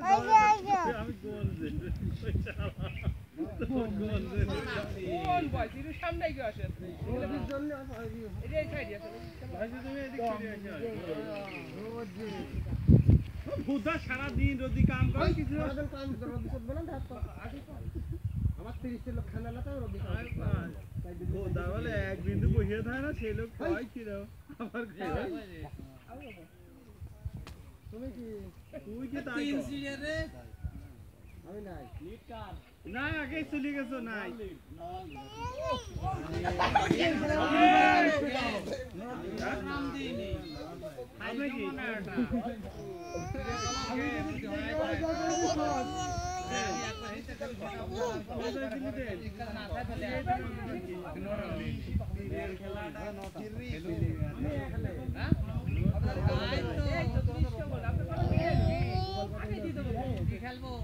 আমি গোল দে কোন ভাই তুই সামনে গিয়ে আসে এর জন্য এই সাইডে আছে ভাই তুমি এদিক থেকে আসো বুদা সারা দিন রোদি কাম করে কিছু সারা কাম রোদি করবে না ধাত আমার 30 লোক খানা লাতা রোদি বুদা বলে এক বিন্দু বসে থাকে না সেই লোক কয় কি দাও আমার খাই তুমি কি তুই কি তাই 3 সিরিয়াল রে আমি নাই লিড কার না আগে চলে গেছো নাই নাম দিইনি আমি কি খেলবো